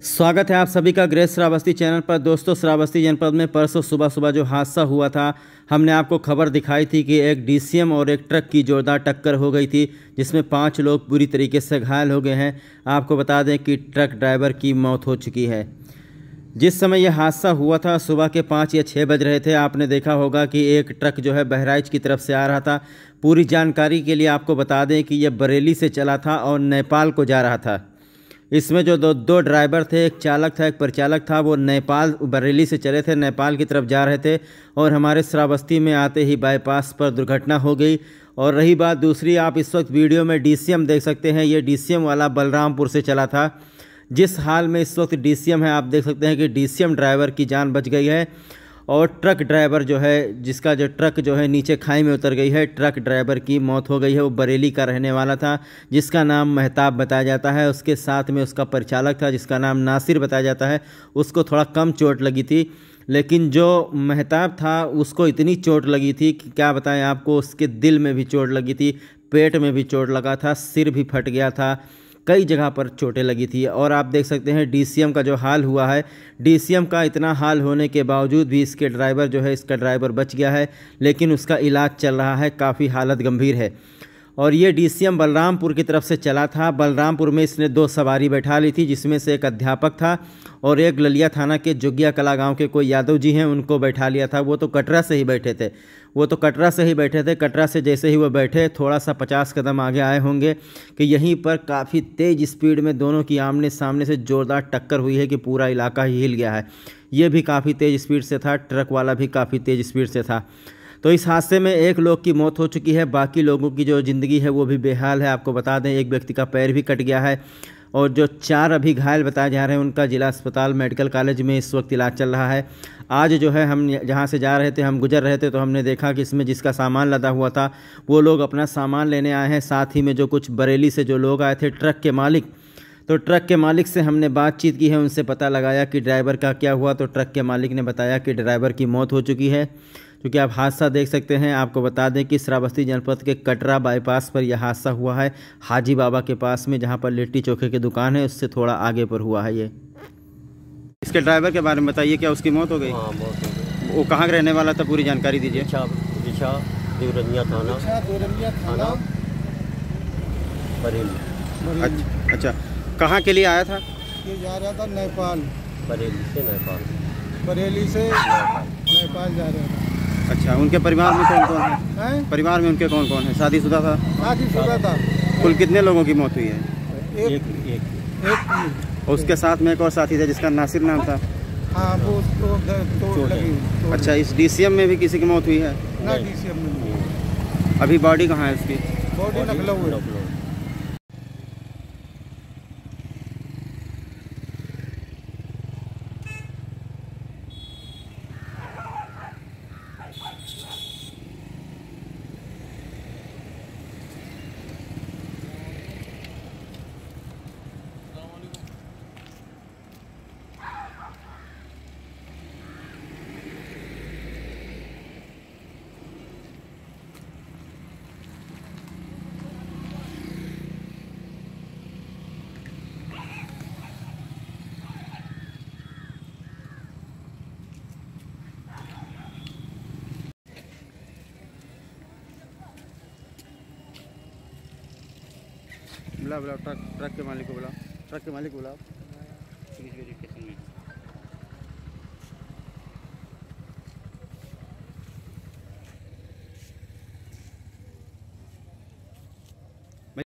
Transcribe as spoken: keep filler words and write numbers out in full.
स्वागत है आप सभी का ग्रेस श्रावस्ती चैनल पर। दोस्तों, श्रावस्ती जनपद में परसों सुबह सुबह जो हादसा हुआ था, हमने आपको खबर दिखाई थी कि एक डीसीएम और एक ट्रक की जोरदार टक्कर हो गई थी, जिसमें पाँच लोग बुरी तरीके से घायल हो गए हैं। आपको बता दें कि ट्रक ड्राइवर की मौत हो चुकी है। जिस समय यह हादसा हुआ था सुबह के पाँच या छः बज रहे थे। आपने देखा होगा कि एक ट्रक जो है बहराइच की तरफ से आ रहा था। पूरी जानकारी के लिए आपको बता दें कि यह बरेली से चला था और नेपाल को जा रहा था। इसमें जो दो दो ड्राइवर थे, एक चालक था एक परिचालक था, वो नेपाल बरेली से चले थे, नेपाल की तरफ जा रहे थे और हमारे श्रावस्ती में आते ही बाईपास पर दुर्घटना हो गई। और रही बात दूसरी, आप इस वक्त वीडियो में डीसीएम देख सकते हैं। ये डीसीएम वाला बलरामपुर से चला था। जिस हाल में इस वक्त डीसीएम है, आप देख सकते हैं कि डीसीएम ड्राइवर की जान बच गई है और ट्रक ड्राइवर जो है, जिसका जो ट्रक जो है नीचे खाई में उतर गई है, ट्रक ड्राइवर की मौत हो गई है। वो बरेली का रहने वाला था, जिसका नाम मेहताब बताया जाता है। उसके साथ में उसका परिचालक था, जिसका नाम नासिर बताया जाता है। उसको थोड़ा कम चोट लगी थी, लेकिन जो मेहताब था उसको इतनी चोट लगी थी कि क्या बताएं आपको। उसके दिल में भी चोट लगी थी, पेट में भी चोट लगा था, सिर भी फट गया था, कई जगह पर चोटें लगी थी। और आप देख सकते हैं डीसीएम का जो हाल हुआ है, डीसीएम का इतना हाल होने के बावजूद भी इसके ड्राइवर जो है, इसका ड्राइवर बच गया है, लेकिन उसका इलाज चल रहा है, काफ़ी हालत गंभीर है। और ये डीसीएम बलरामपुर की तरफ से चला था। बलरामपुर में इसने दो सवारी बैठा ली थी, जिसमें से एक अध्यापक था और एक ललिया थाना के जोगिया कला गांव के कोई यादव जी हैं, उनको बैठा लिया था। वो तो कटरा से ही बैठे थे वो तो कटरा से ही बैठे थे कटरा से जैसे ही वो बैठे, थोड़ा सा पचास कदम आगे आए होंगे कि यहीं पर काफ़ी तेज़ स्पीड में दोनों की आमने सामने से ज़ोरदार टक्कर हुई है कि पूरा इलाका ही हिल गया है। ये भी काफ़ी तेज़ स्पीड से था, ट्रक वाला भी काफ़ी तेज़ स्पीड से था। तो इस हादसे में एक लोग की मौत हो चुकी है, बाकी लोगों की जो ज़िंदगी है वो भी बेहाल है। आपको बता दें एक व्यक्ति का पैर भी कट गया है और जो चार अभी घायल बताए जा रहे हैं उनका जिला अस्पताल मेडिकल कॉलेज में इस वक्त इलाज चल रहा है। आज जो है हम जहाँ से जा रहे थे, हम गुजर रहे थे, तो हमने देखा कि इसमें जिसका सामान लदा हुआ था वो लोग अपना सामान लेने आए हैं। साथ ही में जो कुछ बरेली से जो लोग आए थे, ट्रक के मालिक, तो ट्रक के मालिक से हमने बातचीत की है, उनसे पता लगाया कि ड्राइवर का क्या हुआ। तो ट्रक के मालिक ने बताया कि ड्राइवर की मौत हो चुकी है। क्योंकि आप हादसा देख सकते हैं। आपको बता दें कि श्रावस्ती जनपद के कटरा बाईपास पर यह हादसा हुआ है, हाजी बाबा के पास में, जहां पर लिट्टी चोखे की दुकान है, उससे थोड़ा आगे पर हुआ है ये। इसके ड्राइवर के बारे में बताइए, क्या उसकी मौत हो गई? हाँ, मौत हो गई। वो कहाँ रहने वाला था, पूरी जानकारी दीजिए। दिशा दिशा देवरनिया थाना थाना बरेली। अच्छा अच्छा, कहाँ के लिए आया था? ये जा रहा था नेपाल, बरेली से नेपाल बरेली से नेपाल जा रहा था। अच्छा, उनके परिवार में कौन कौन है? हैं? परिवार में उनके कौन कौन है? शादीशुदा था? शादीशुदा था। कुल कितने लोगों की मौत हुई है? एक एक एक एक और उसके साथ में एक और साथी था जिसका नासिर नाम था। हाँ, वो उसको चोट लगी। चोट अच्छा, इस डीसीएम में भी किसी की मौत हुई है? ना डीसीएम में। अभी बॉडी कहाँ है उसकी? बॉडी लखनऊ है। बुला बुला ट्रक ट्रक के मालिक को बुला ट्रक के मालिक को बुला।